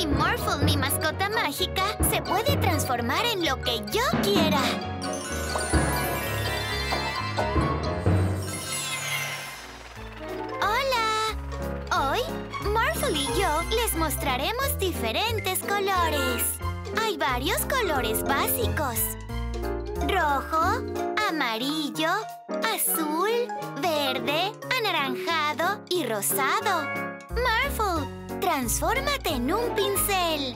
Morphle, mi mascota mágica, se puede transformar en lo que yo quiera. Hola. Hoy, Morphle y yo les mostraremos diferentes colores. Hay varios colores básicos. Rojo, amarillo, azul, verde, anaranjado y rosado. Morphle, transfórmate en un pincel.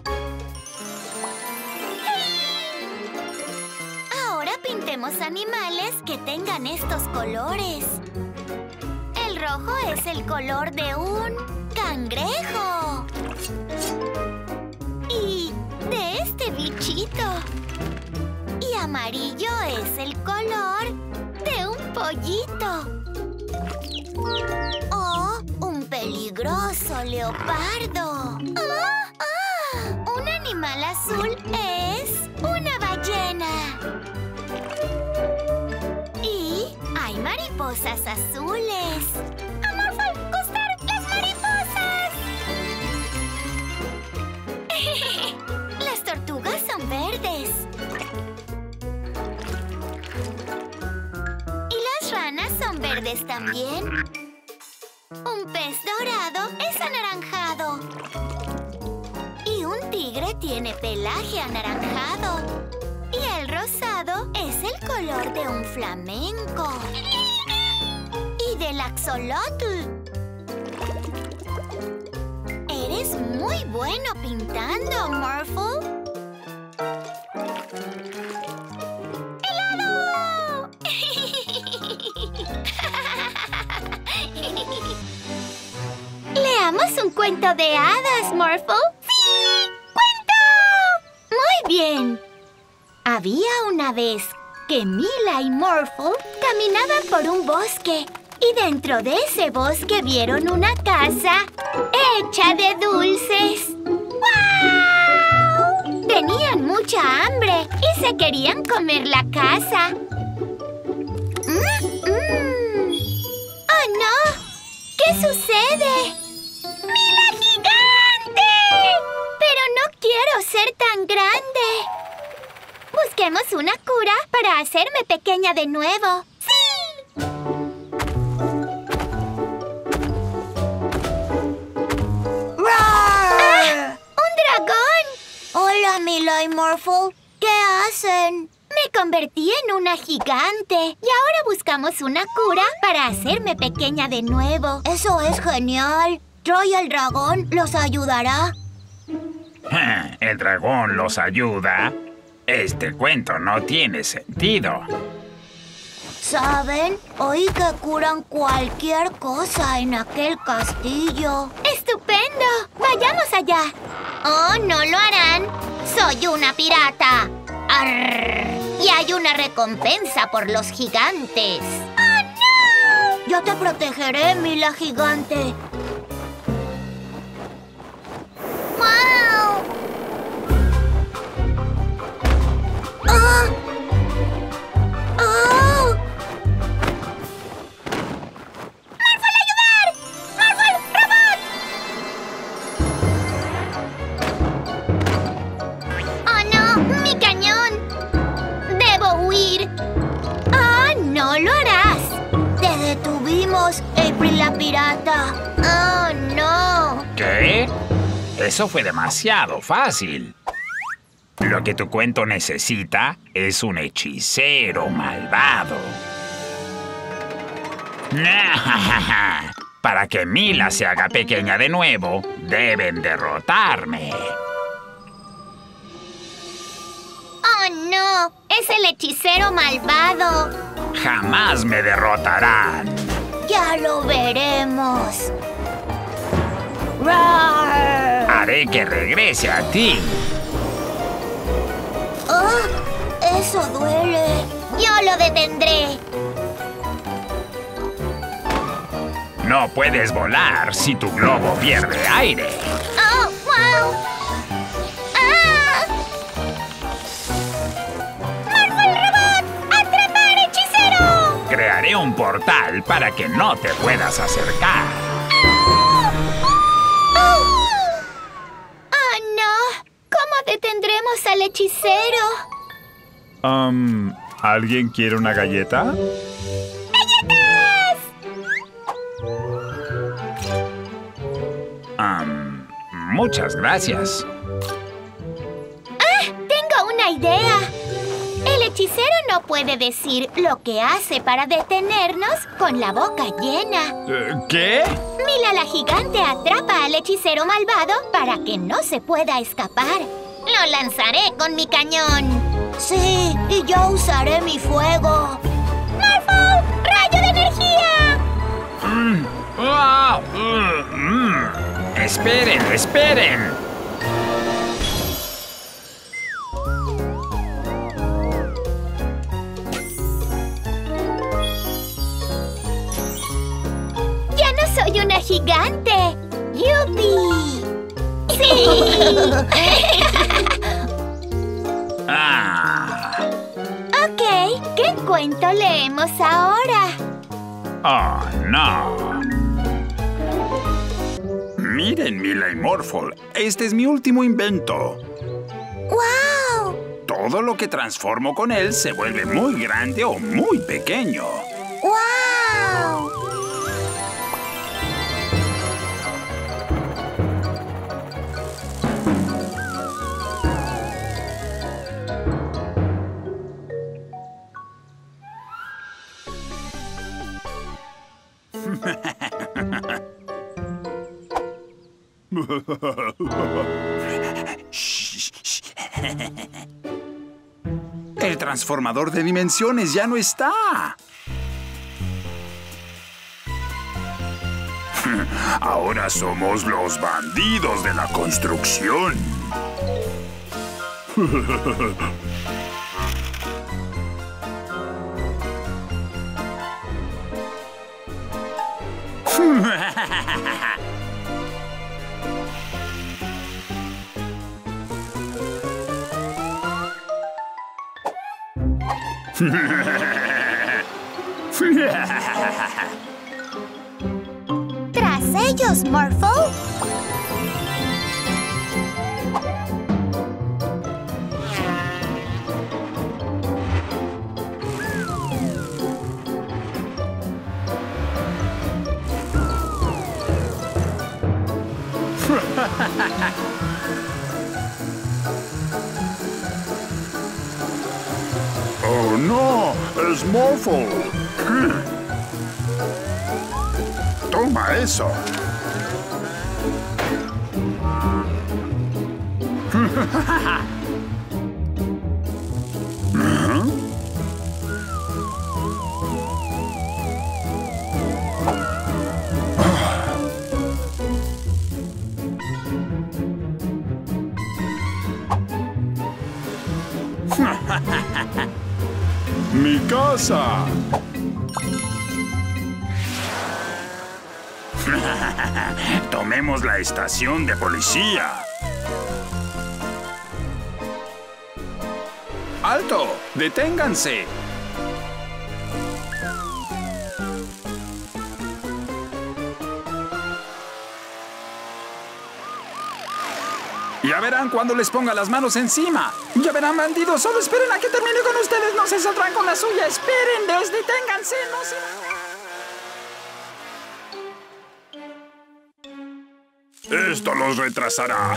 Ahora pintemos animales que tengan estos colores. El rojo es el color de un cangrejo. Y de este bichito. Y amarillo es el color de un pollito. ¡Oh, un peligroso leopardo! Un animal azul es una ballena. Y hay mariposas azules. ¡A Morphle gustan las mariposas! Las tortugas son verdes. Y las ranas son verdes también. Un pez dorado es anaranjado. Y un tigre tiene pelaje anaranjado. Y el rosado es el color de un flamenco. Y del axolotl. Eres muy bueno pintando, Morphle. ¡Helado! ¿Leamos un cuento de hadas, Morphle? ¡Sí! ¡Cuento! Muy bien. Había una vez que Mila y Morphle caminaban por un bosque y dentro de ese bosque vieron una casa hecha de dulces. ¡Guau! Tenían mucha hambre y se querían comer la casa. ¡Oh, no! ¿Qué sucede? ¡Mila gigante! Pero no quiero ser tan grande. Busquemos una cura para hacerme pequeña de nuevo. ¡Sí! ¡Ah! ¡Un dragón! Hola, Mila y Morphle. ¿Qué hacen? Me convertí en una gigante y ahora buscamos una cura para hacerme pequeña de nuevo. Eso es genial. Troy el dragón los ayudará. ¿El dragón los ayuda? Este cuento no tiene sentido. ¿Saben? Oí que curan cualquier cosa en aquel castillo. ¡Estupendo! ¡Vayamos allá! ¡Oh, no lo harán! ¡Soy una pirata! ¡Arr! Y hay una recompensa por los gigantes. ¡Oh, no! Yo te protegeré, Mila gigante. ¡Wow! ¡Oh! ¡Oh! ¡Morphle, ayudar! ¡Morphle, robot! ¡Oh, no! ¡Mi cañón! ¡Debo huir! ¡Ah, no lo harás! ¡Te detuvimos, April la pirata! ¡Oh, no! ¿Qué? Eso fue demasiado fácil. Lo que tu cuento necesita es un hechicero malvado. Para que Mila se haga pequeña de nuevo, deben derrotarme. ¡Oh, no! ¡Es el hechicero malvado! Jamás me derrotarán. ¡Ya lo veremos! ¡Roar! Haré que regrese a ti. ¡Oh! ¡Eso duele! ¡Yo lo detendré! No puedes volar si tu globo pierde aire. ¡Oh, wow! ¡Ah! ¡Morphle Robot! ¡Atrapar, hechicero! Crearé un portal para que no te puedas acercar. ¡Oh, no! hechicero. ¿Alguien quiere una galleta? ¡Galletas! Muchas gracias. Tengo una idea. El hechicero no puede decir lo que hace para detenernos con la boca llena. ¿Qué? Mila la gigante atrapa al hechicero malvado para que no se pueda escapar. Lo lanzaré con mi cañón. Sí, y yo usaré mi fuego. ¡Morphle! ¡Rayo de energía! Esperen, esperen. ¡Ya no soy una gigante! ¡Yupi! ¡Sí! Ok, ¿qué cuento leemos ahora? Oh, no. Miren, Mila y Morphle. Este es mi último invento. ¡Wow! Todo lo que transformo con él se vuelve muy grande o muy pequeño. ¡Wow! El transformador de dimensiones ya no está. Ahora somos los bandidos de la construcción. ¡Tras ellos, Morphle! ¡Oh, no! ¡Es Morphle! ¡Toma eso! ¡Mi casa! Tomemos la estación de policía. ¡Alto! ¡Deténganse! Ya verán cuando les ponga las manos encima. Ya verán, bandidos. Solo esperen a que termine con ustedes. No se saldrán con la suya. Esperen, deténganse. No se... Esto los retrasará.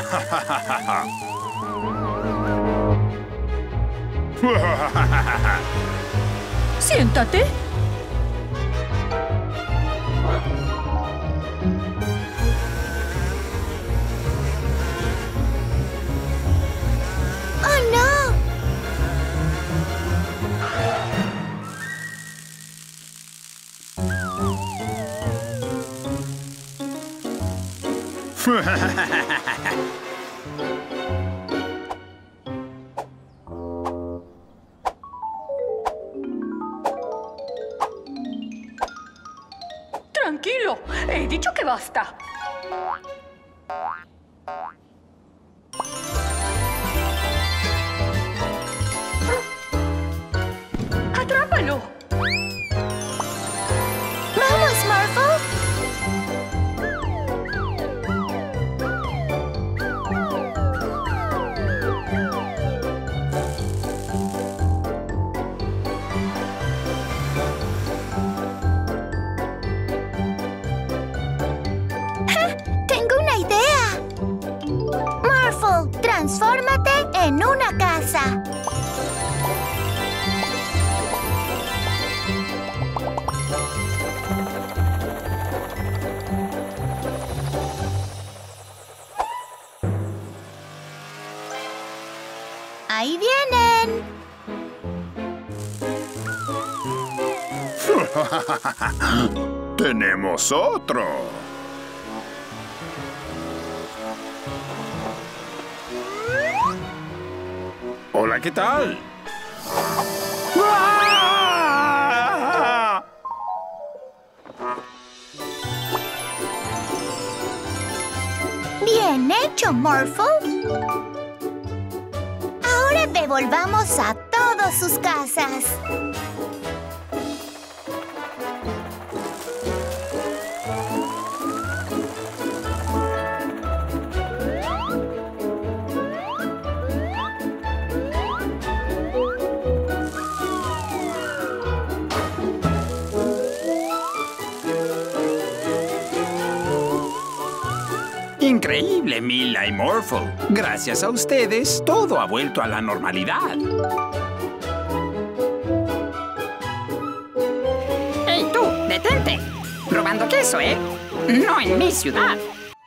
Siéntate. ¡Oh, no! Tranquilo, he dicho que basta. ¡Atrápalo! ¡Vamos, Morphle! transfórmate en una casa. ¡Ahí vienen! ¡Tenemos otro! Hola, ¿qué tal? ¡Ah! ¡Bien hecho, Morphle! Ahora devolvamos a todos sus casas. Increíble, Mila y Morphle. Gracias a ustedes, todo ha vuelto a la normalidad. ¡Ey, tú! ¡Detente! Robando queso, ¿eh? No en mi ciudad.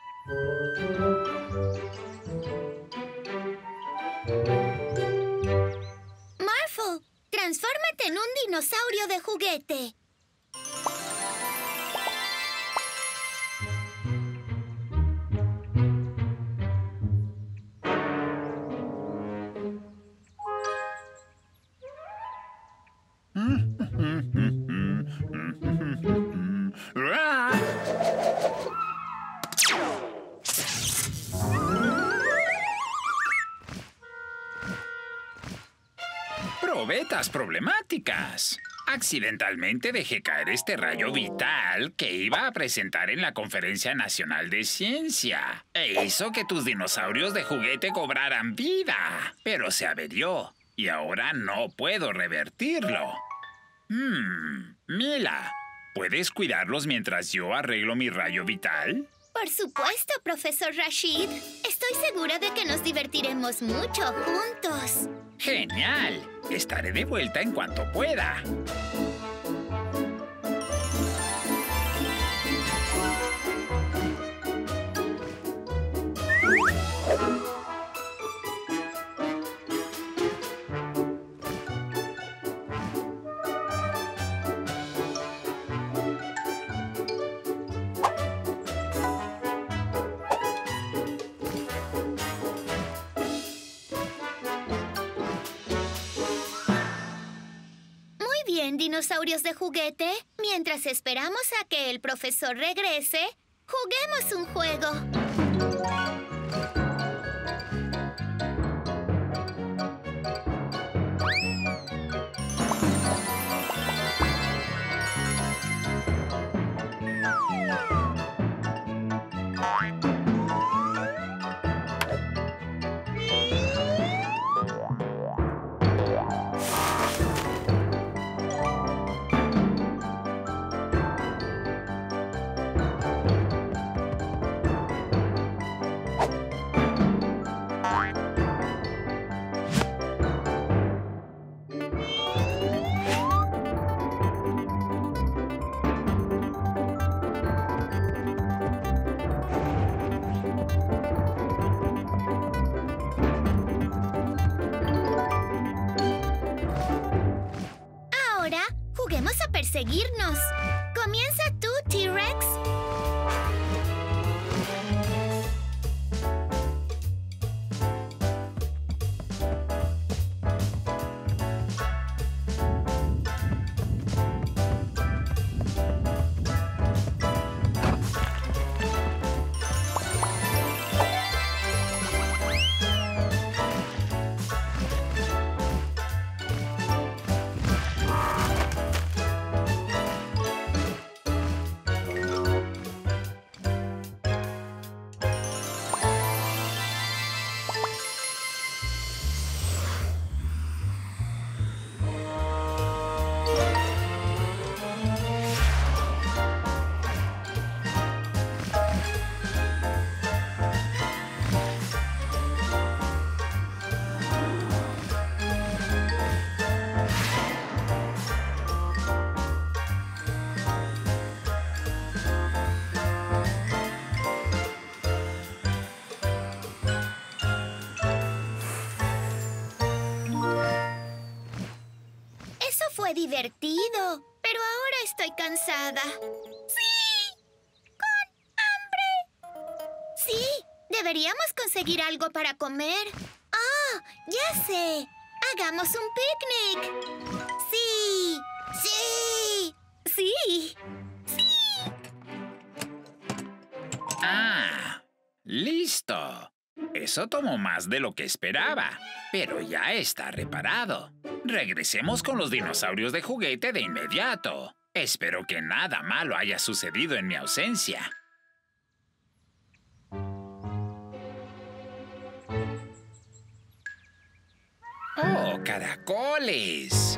Morphle, transfórmate en un dinosaurio de juguete. Probetas problemáticas. Accidentalmente dejé caer este rayo vital que iba a presentar en la Conferencia Nacional de Ciencia. E hizo que tus dinosaurios de juguete cobraran vida. Pero se averió. Y ahora no puedo revertirlo. Mila, ¿puedes cuidarlos mientras yo arreglo mi rayo vital? Por supuesto, profesor Rashid. Estoy segura de que nos divertiremos mucho juntos. ¡Genial! Estaré de vuelta en cuanto pueda. Bien, dinosaurios de juguete, mientras esperamos a que el profesor regrese, juguemos un juego. Ahora, juguemos a perseguirnos. Comienza tú, T-Rex. fue divertido, pero ahora estoy cansada. ¡Sí! ¡Con hambre! Sí, deberíamos conseguir algo para comer. ¡Ah! ¡Ya sé! ¡Hagamos un picnic! ¡Sí! ¡Sí! ¡Sí! ¡Ah! ¡Listo! Eso tomó más de lo que esperaba, pero ya está reparado. Regresemos con los dinosaurios de juguete de inmediato. Espero que nada malo haya sucedido en mi ausencia. ¡Oh, caracoles!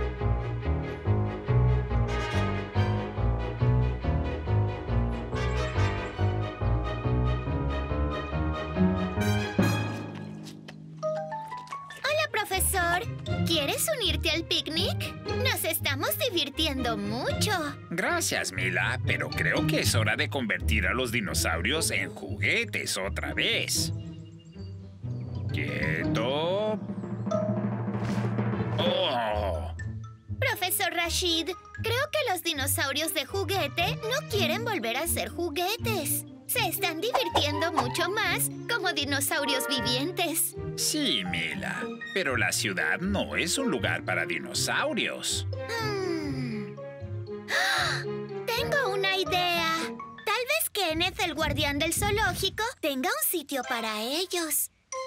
Hola, profesor. ¿Quieres unirte al picnic? Nos estamos divirtiendo mucho. Gracias, Mila, pero creo que es hora de convertir a los dinosaurios en juguetes otra vez. ¡Quieto! ¡Oh! Profesor Rashid, creo que los dinosaurios de juguete no quieren volver a ser juguetes. Se están divirtiendo mucho más como dinosaurios vivientes. Sí, Mila, pero la ciudad no es un lugar para dinosaurios. ¡Ah! Tengo una idea. Tal vez Kenneth, el guardián del zoológico, tenga un sitio para ellos.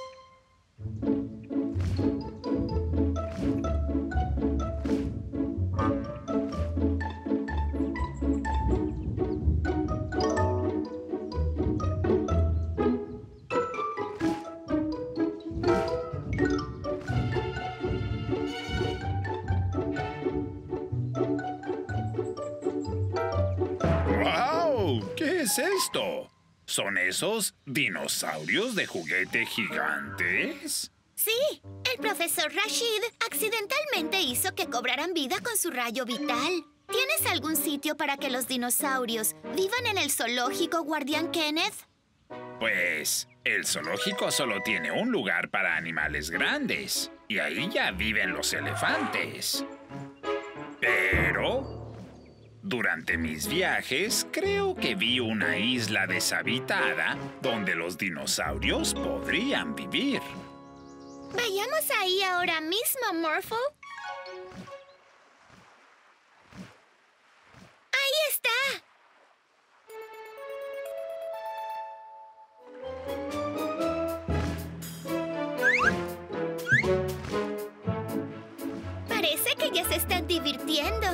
¡Wow! ¿Qué es esto? ¿Son esos dinosaurios de juguete gigantes? Sí, el profesor Rashid accidentalmente hizo que cobraran vida con su rayo vital. ¿Tienes algún sitio para que los dinosaurios vivan en el zoológico, guardián Kenneth? Pues, el zoológico solo tiene un lugar para animales grandes. Y ahí ya viven los elefantes. Pero durante mis viajes, creo que vi una isla deshabitada donde los dinosaurios podrían vivir. Vayamos ahí ahora mismo, Morphle. ¡Ahí está! Parece que ya se están divirtiendo.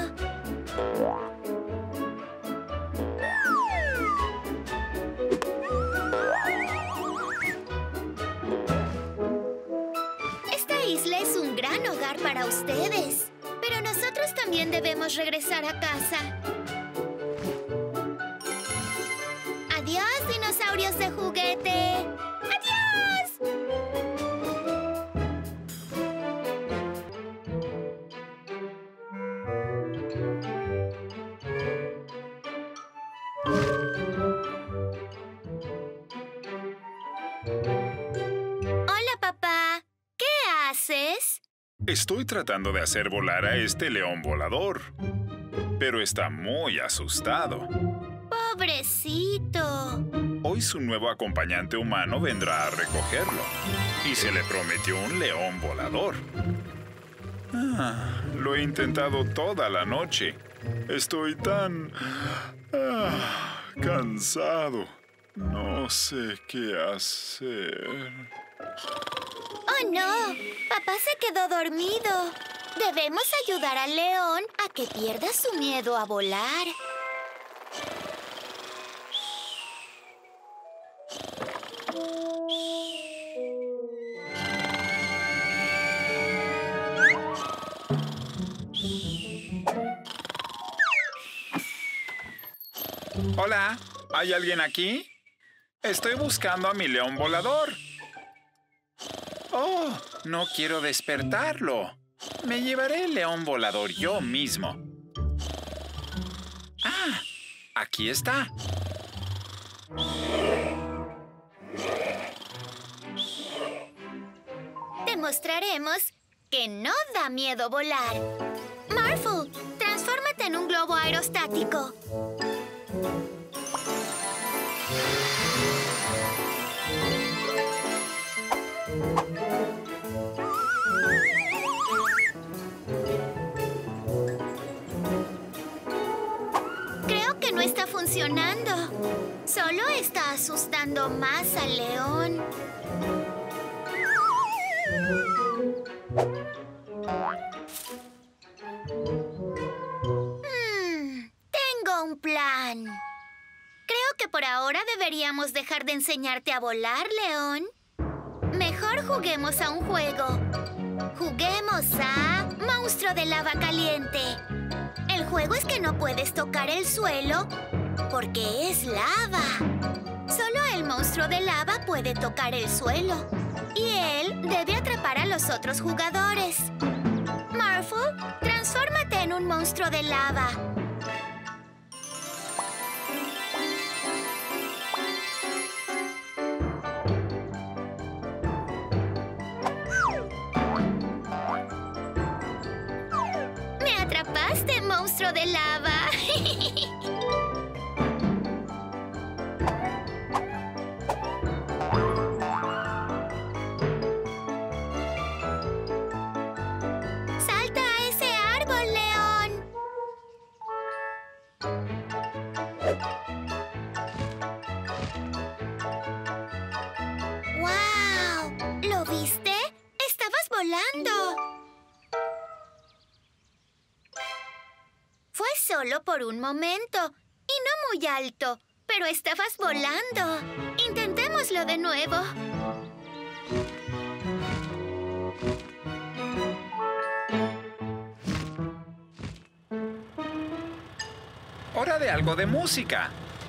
Esta isla es un gran hogar para ustedes. Pero nosotros también debemos regresar a casa. ¡Adiós, dinosaurios de juguete! ¡Adiós! Hola, papá. ¿Qué haces? Estoy tratando de hacer volar a este león volador, pero está muy asustado. Pobrecito. Hoy su nuevo acompañante humano vendrá a recogerlo y se le prometió un león volador. Lo he intentado toda la noche. Estoy tan cansado. No sé qué hacer. ¡Oh, no! Papá se quedó dormido. Debemos ayudar al león a que pierda su miedo a volar. Hola, ¿hay alguien aquí? Estoy buscando a mi león volador. Oh, no quiero despertarlo. Me llevaré el león volador yo mismo. ¡Ah! Aquí está. Demostraremos que no da miedo volar. Marvel, transfórmate en un globo aerostático. Creo que no está funcionando. Solo está asustando más al león. Tengo un plan. Creo que por ahora deberíamos dejar de enseñarte a volar, León. Mejor juguemos a un juego. Juguemos a Monstruo de Lava Caliente. El juego es que no puedes tocar el suelo porque es lava. Solo el monstruo de lava puede tocar el suelo. Y él debe atrapar a los otros jugadores. Marvel, transfórmate en un monstruo de lava. ¡Me atrapaste, monstruo de lava! ¡Guau! ¿Lo viste? ¡Estabas volando! Fue solo por un momento, y no muy alto, pero estabas volando. Intentémoslo de nuevo. Hora de algo de música.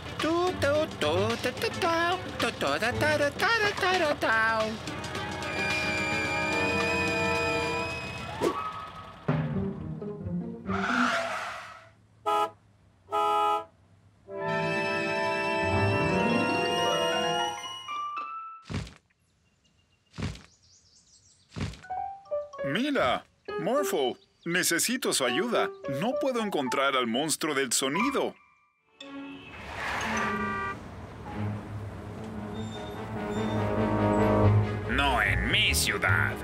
Mira, Morphle, necesito su ayuda. No puedo encontrar al monstruo del sonido. No en mi ciudad.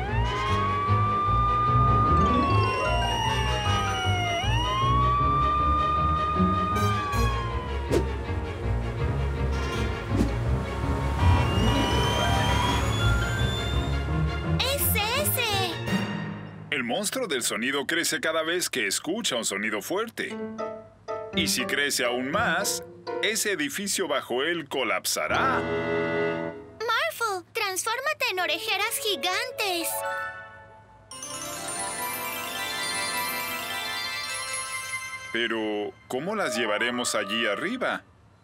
El monstruo del sonido crece cada vez que escucha un sonido fuerte. Y si crece aún más, ese edificio bajo él colapsará. Marvel, transfórmate en orejeras gigantes. Pero, ¿cómo las llevaremos allí arriba?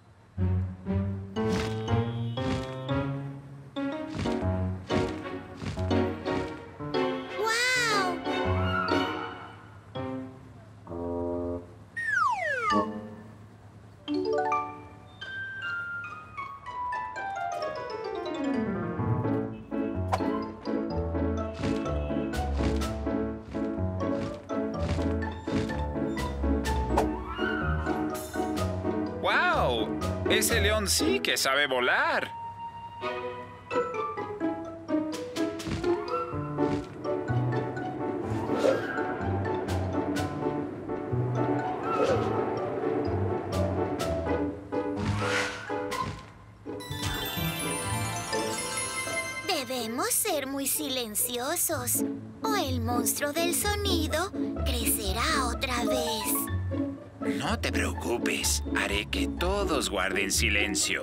¡Wow! Ese león sí que sabe volar. Debemos ser muy silenciosos, o el monstruo del sonido crecerá otra vez. No te preocupes. Haré que todos guarden silencio.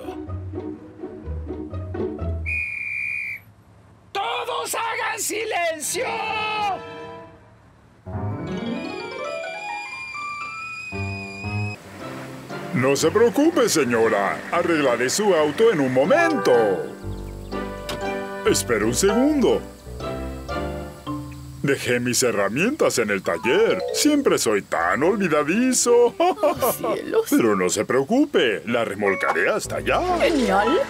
¡Todos hagan silencio! No se preocupe, señora. Arreglaré su auto en un momento. Espera un segundo. Dejé mis herramientas en el taller. Siempre soy tan olvidadizo. ¡Oh, cielos! Pero no se preocupe. La remolcaré hasta allá. ¡Genial!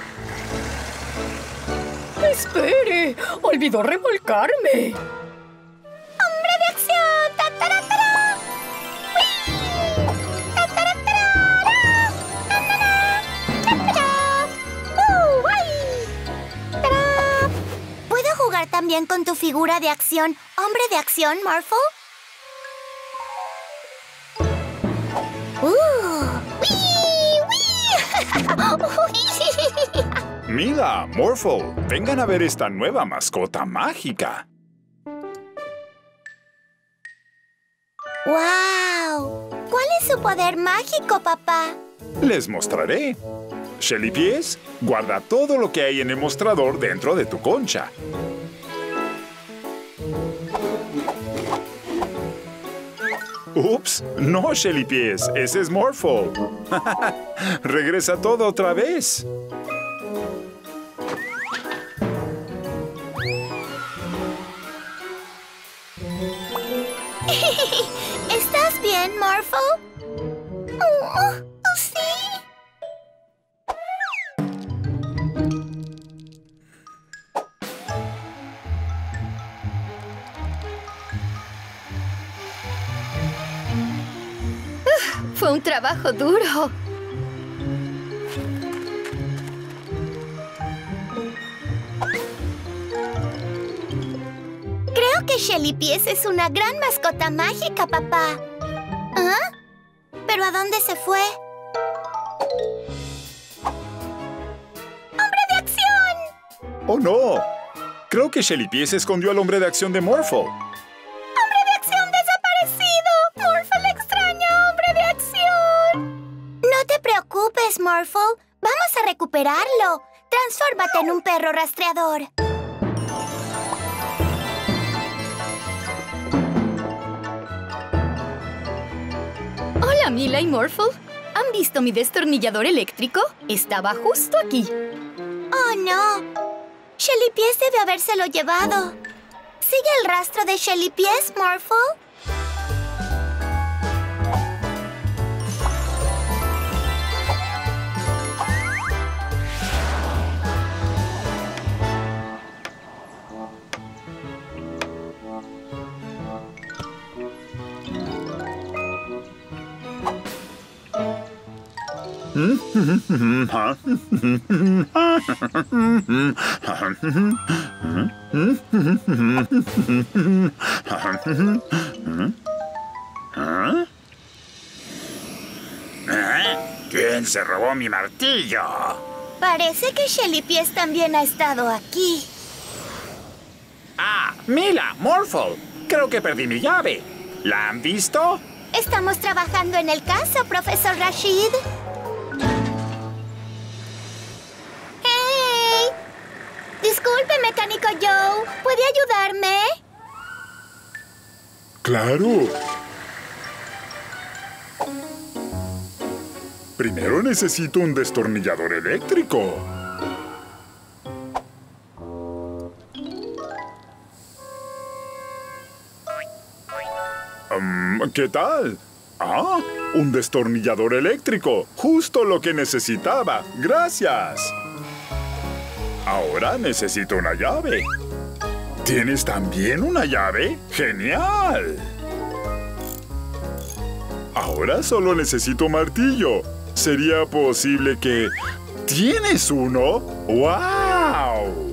¡Espere! ¡Olvidó remolcarme! ¡Hombre de acción! ¡Ta, ta, ta, ta! también con tu figura de acción, hombre de acción, Morphle? Mila, Morphle, vengan a ver esta nueva mascota mágica. ¡Wow! ¿Cuál es su poder mágico, papá? Les mostraré. Shelly Pies, guarda todo lo que hay en el mostrador dentro de tu concha. Ups, no, Shelly Pies, ese es Morphle. Regresa todo otra vez. ¿Estás bien, Morphle? Sí. Fue un trabajo duro. Creo que Shelly Pies es una gran mascota mágica, papá. ¿Ah? ¿Pero a dónde se fue? ¡Hombre de acción! ¡Oh, no! Creo que Shelly Pies escondió al hombre de acción de Morphle. ¡Hombre de acción desaparecido! ¡Morphle le extraña, hombre de acción! No te preocupes, Morphle. Vamos a recuperarlo. Transfórmate en un perro rastreador. Hola, Mila y Morphle. ¿Han visto mi destornillador eléctrico? Estaba justo aquí. ¡Oh, no! Shelly Pies debe habérselo llevado. ¿Sigue el rastro de Shelly Pies, Morphle? ¿Quién se robó mi martillo? Parece que Shelly Pies también ha estado aquí. Ah, Mila, Morphle. Creo que perdí mi llave. ¿La han visto? Estamos trabajando en el caso, profesor Rashid. ¡Hey! Disculpe, mecánico Joe. ¿Puede ayudarme? ¡Claro! Primero necesito un destornillador eléctrico. ¿Qué tal? Ah, un destornillador eléctrico. Justo lo que necesitaba. ¡Gracias! Ahora necesito una llave. ¿Tienes también una llave? ¡Genial! Ahora solo necesito un martillo. ¿Sería posible que... ¿Tienes uno? ¡Wow!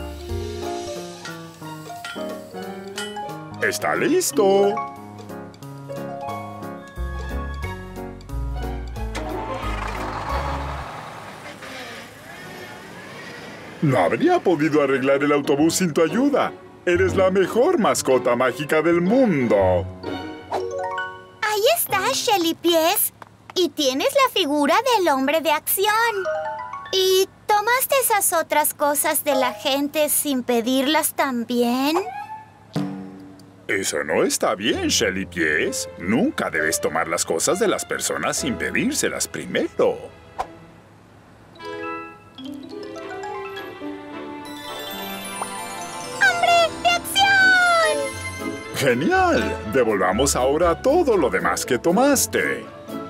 ¡Está listo! No habría podido arreglar el autobús sin tu ayuda. Eres la mejor mascota mágica del mundo. Ahí está, Shelly Pies. Y tienes la figura del hombre de acción. ¿Y tomaste esas otras cosas de la gente sin pedirlas también? Eso no está bien, Shelly Pies. Nunca debes tomar las cosas de las personas sin pedírselas primero. ¡Genial! Devolvamos ahora todo lo demás que tomaste.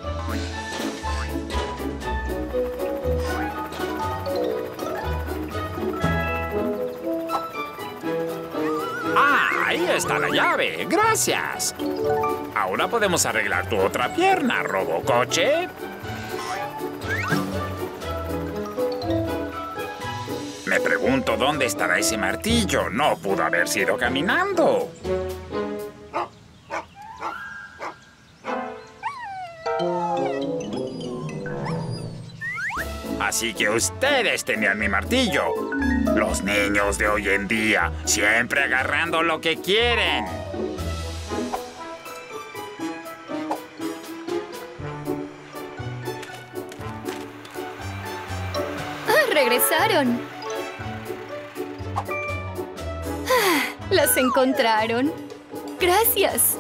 ¡Ah! Ahí está la llave. ¡Gracias! Ahora podemos arreglar tu otra pierna, robocoche. Me pregunto dónde estará ese martillo. No pudo haber sido caminando. Así que ustedes tenían mi martillo. Los niños de hoy en día, siempre agarrando lo que quieren. Regresaron. Las encontraron. Gracias.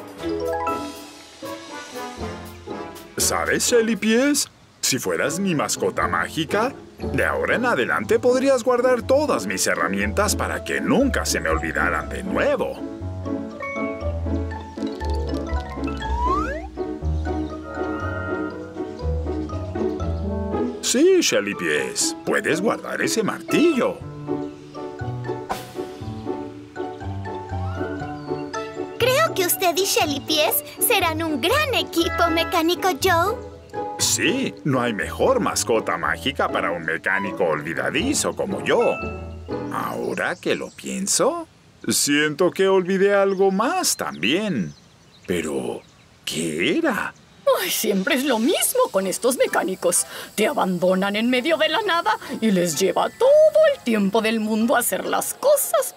¿Sabes, Shelly Pies? Si fueras mi mascota mágica, de ahora en adelante podrías guardar todas mis herramientas para que nunca se me olvidaran de nuevo. Sí, Shelly Pies, puedes guardar ese martillo. Creo que usted y Shelly Pies serán un gran equipo, Mecánico Joe. Sí, no hay mejor mascota mágica para un mecánico olvidadizo como yo. Ahora que lo pienso, siento que olvidé algo más también. Pero, ¿qué era? Ay, siempre es lo mismo con estos mecánicos. Te abandonan en medio de la nada y les lleva todo el tiempo del mundo hacer las cosas